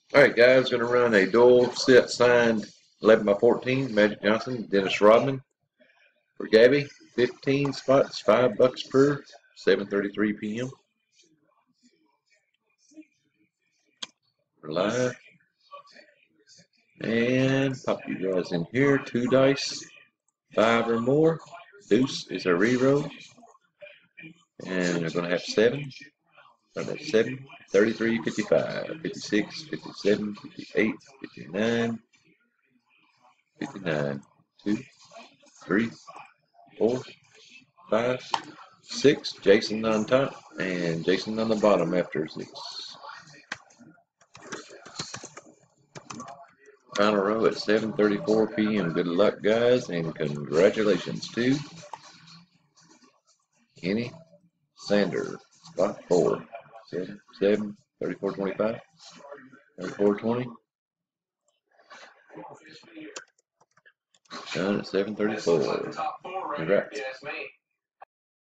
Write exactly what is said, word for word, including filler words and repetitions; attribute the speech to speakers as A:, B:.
A: Alright guys, gonna run a dual set signed eleven by fourteen, Magic Johnson, Dennis Rodman. For Gabby, fifteen spots, five bucks per, seven thirty-three p m We're live. And pop you guys in here, two dice, five or more. Deuce is a reroll. And we're gonna have seven. Start at seven, thirty-three, fifty-five, fifty-six, fifty-seven, fifty-eight, fifty-nine, fifty-nine, two, three, four, five, six. Jason on top and Jason on the bottom after six. Final row at seven thirty-four p m Good luck, guys, and congratulations to Kenny Sander, spot four. seven, seven, thirty-four twenty-five, thirty-four twenty. Done at seven thirty-four. Congrats.